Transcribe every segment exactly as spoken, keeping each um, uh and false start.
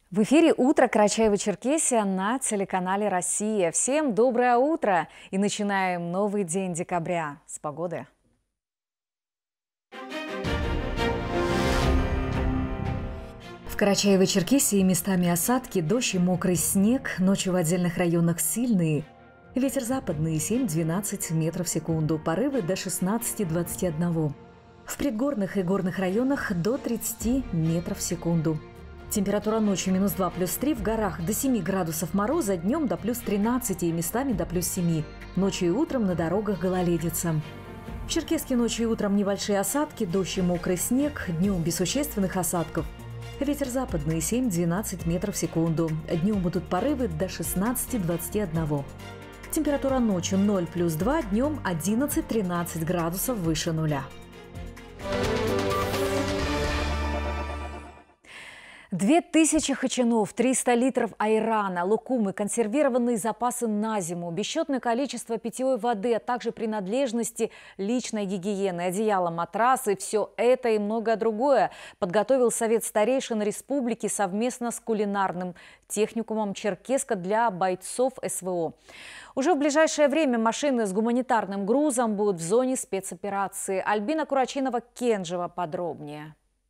В эфире «Утро Карачаево-Черкесия» на телеканале «Россия». Всем доброе утро! И начинаем новый день декабря с погоды. В Карачаево-Черкесии местами осадки, дождь и мокрый снег, ночью в отдельных районах сильные. Ветер западный семь-двенадцать метров в секунду, порывы до шестнадцати-двадцати одного. В предгорных и горных районах до тридцати метров в секунду. Температура ночью минус два плюс три, в горах до семи градусов мороза, днем до плюс тринадцати и местами до плюс семи. Ночью и утром на дорогах гололедица. В Черкесске ночью и утром небольшие осадки, дождь и мокрый снег, днем без существенных осадков. Ветер западный семь-двенадцать метров в секунду. Днем будут порывы до шестнадцати-двадцати одного. Температура ночью ноль плюс два, днем одиннадцать-тринадцать градусов выше нуля. Две тысячи хачанов, триста литров айрана, лукумы, консервированные запасы на зиму, бесчетное количество питьевой воды, а также принадлежности личной гигиены, одеяло, матрасы – все это и многое другое подготовил Совет старейшин республики совместно с кулинарным техникумом Черкесска для бойцов эс вэ о. Уже в ближайшее время машины с гуманитарным грузом будут в зоне спецоперации. Альбина Курачинова-Кенжева подробнее.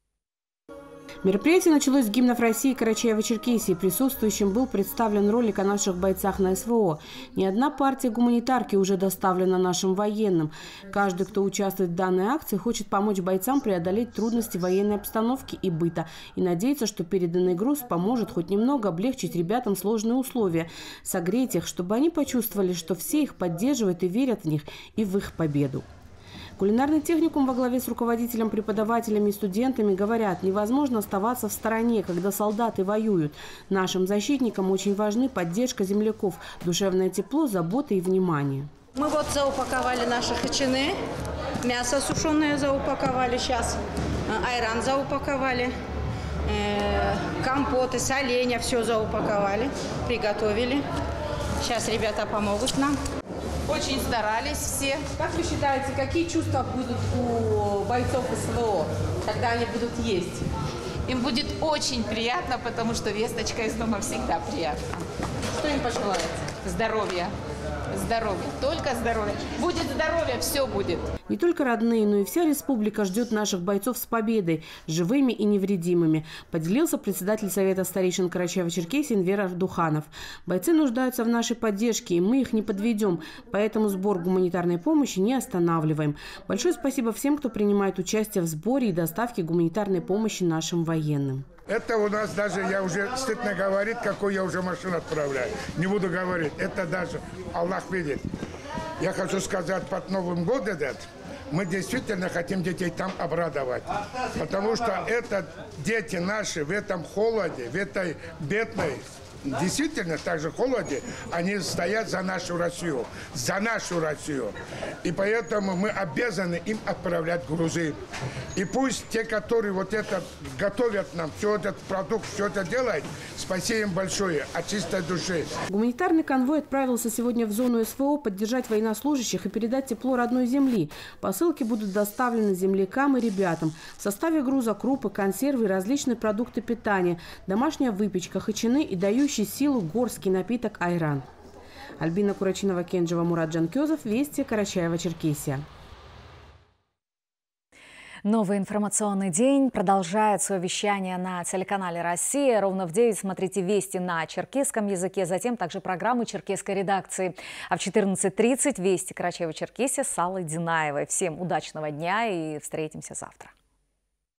Мероприятие началось с гимнов России и Карачаево-Черкесии. Присутствующим был представлен ролик о наших бойцах на эс вэ о. Ни одна партия гуманитарки уже доставлена нашим военным. Каждый, кто участвует в данной акции, хочет помочь бойцам преодолеть трудности военной обстановки и быта. И надеется, что переданный груз поможет хоть немного облегчить ребятам сложные условия, согреть их, чтобы они почувствовали, что все их поддерживают и верят в них и в их победу. Кулинарный техникум во главе с руководителем, преподавателями и студентами говорят, невозможно оставаться в стороне, когда солдаты воюют. Нашим защитникам очень важны поддержка земляков, душевное тепло, забота и внимание. Мы вот заупаковали наши хачаны, мясо сушеное заупаковали сейчас, айран заупаковали, компоты, соленья, все заупаковали, приготовили. Сейчас ребята помогут нам. Очень старались все. Как вы считаете, какие чувства будут у бойцов эс вэ о, когда они будут есть? Им будет очень приятно, потому что весточка из дома всегда приятна. Что им пожелаете? Здоровья. Здоровья. Только здоровье. Будет здоровье, все будет. Не только родные, но и вся республика ждет наших бойцов с победой, живыми и невредимыми, поделился председатель Совета старейшин Карачаево-Черкесии Энвер Ардуханов. Бойцы нуждаются в нашей поддержке, и мы их не подведем, поэтому сбор гуманитарной помощи не останавливаем. Большое спасибо всем, кто принимает участие в сборе и доставке гуманитарной помощи нашим военным. Это у нас даже, я уже стыдно говорить, какую я уже машину отправляю. Не буду говорить, это даже Аллах видит. Я хочу сказать, под Новым годом мы действительно хотим детей там обрадовать. Потому что это дети наши в этом холоде, в этой бедной, действительно также холоде, они стоят за нашу Россию, за нашу Россию. И поэтому мы обязаны им отправлять грузы. И пусть те, которые вот это готовят нам, все этот продукт, все это делают, спасибо им большое от чистой души. Гуманитарный конвой отправился сегодня в зону эс вэ о поддержать военнослужащих и передать тепло родной земли. Посылки будут доставлены землякам и ребятам. В составе груза крупы, консервы и различные продукты питания, домашняя выпечка, хачаны и дающие силу горский напиток айран. Альбина Курачинова-Кенжева, Мурат Джанкезов, Вести, Карачаево-Черкесия. Новый информационный день продолжает свое вещание на телеканале «Россия». Ровно в девять смотрите «Вести» на черкесском языке, затем также программы черкесской редакции. А в четырнадцать тридцать «Вести» Карачаево-Черкесия с Аллой Динаевой. Всем удачного дня и встретимся завтра.